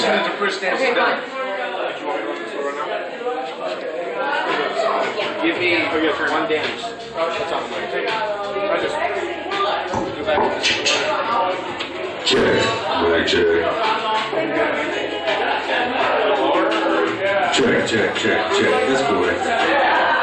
soon as the first dance is done. Give me one dance. That's on my thing. I just go back to the Check. That's cool.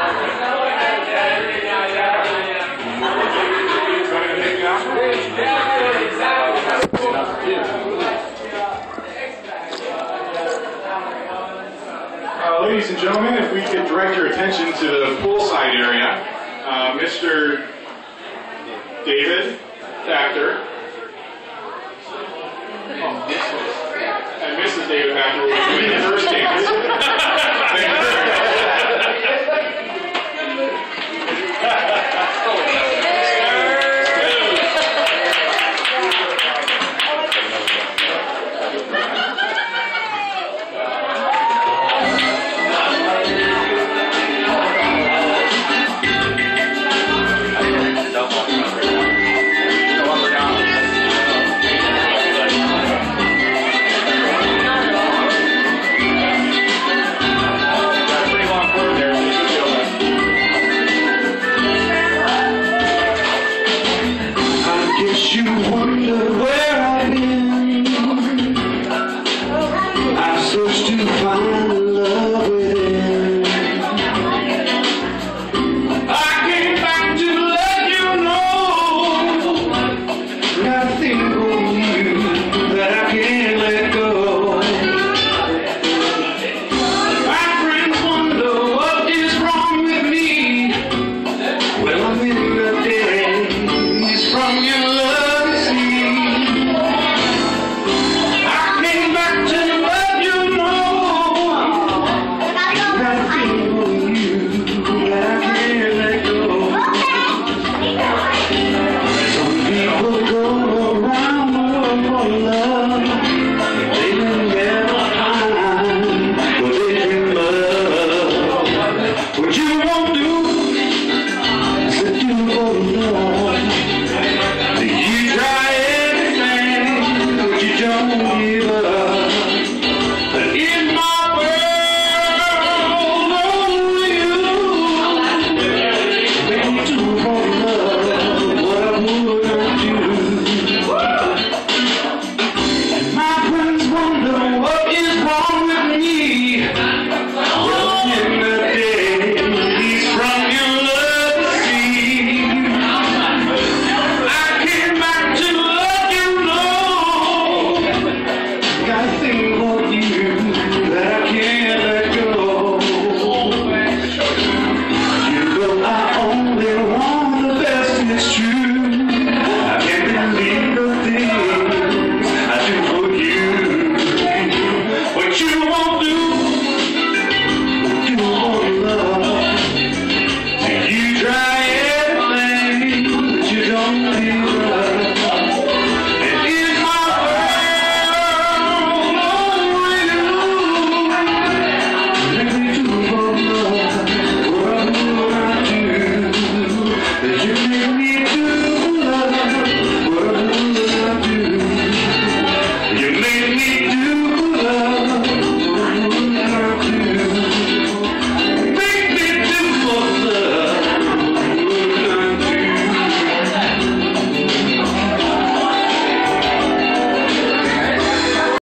Ladies and gentlemen, if we could direct your attention to the poolside area, Mr. David Factor and Mrs. David Factor will be doing the first dance. You wonder where I've been. I searched to find love within. I came back to let you know nothing